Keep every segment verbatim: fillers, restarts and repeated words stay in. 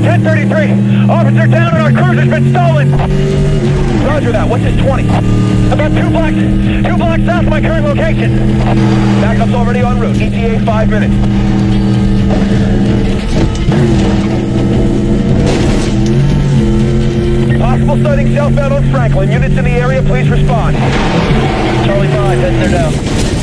ten thirty-three. Officer down and our cruiser's been stolen. Roger that. What's this twenty? About two blocks, two blocks south of my current location. Backup's already en route. E T A five minutes. Possible sighting southbound on Franklin. Units in the area, please respond. Charlie five, heads there now.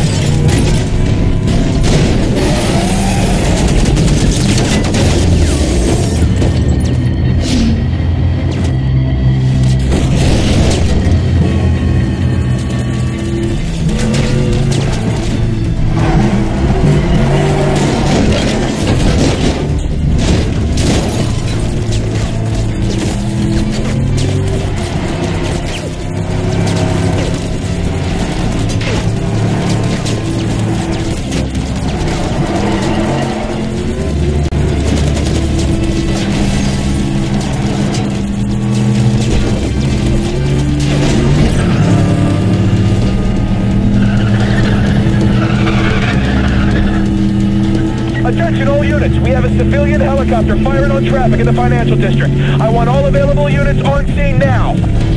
Attention all units, we have a civilian helicopter firing on traffic in the financial district. I want all available units on scene now.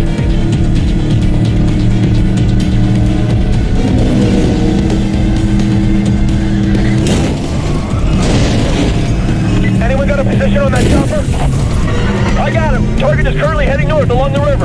Anyone got a position on that chopper? I got him. Target is currently heading north along the river.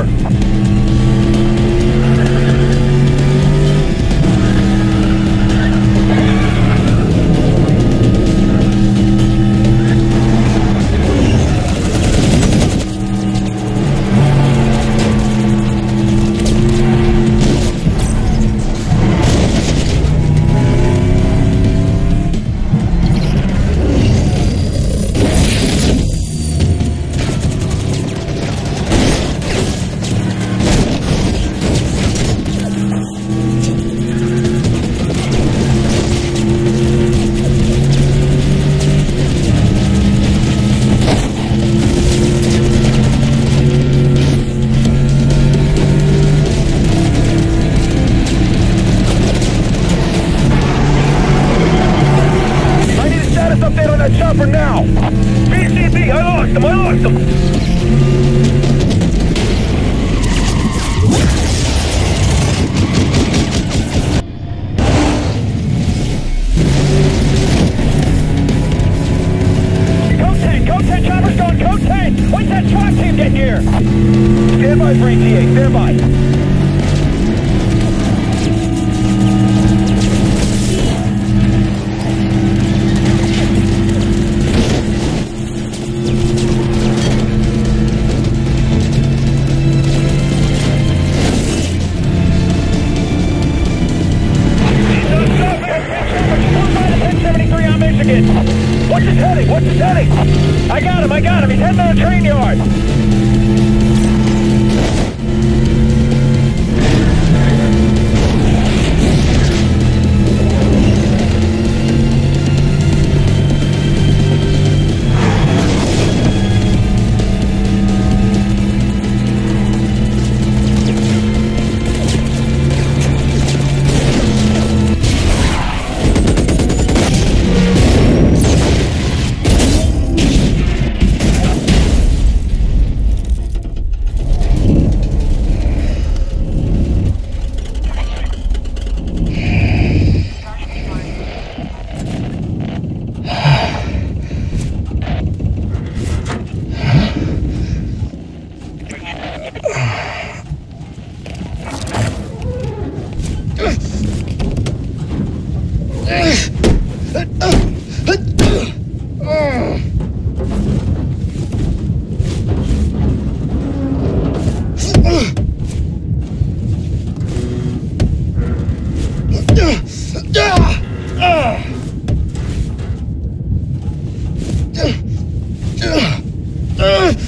Update on that chopper now! B C B, I lost him, I lost him! Code ten, Code ten, chopper's going, Code ten! When's that SWAT team get here? Stand by for E T A, stand by. What's his heading? What's his heading? I got him, I got him. He's heading to the train yard. Ugh!